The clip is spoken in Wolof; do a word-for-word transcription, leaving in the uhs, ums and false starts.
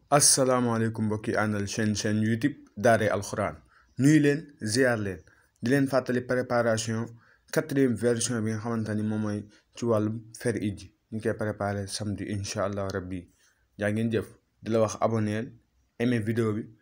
asalaamaaleykum mbokk yi àndal chaîne chaîne YouTube Daaray Alxuraan nuyu leen ziar leen di leen fàttali préparation quatrième version bi nga xamante ni moom mooy ci wàllum fer iji ñu koy préparé samedi incha allah rabbi jaa ngeen jëf di la wax abonneel aimé vidéo bi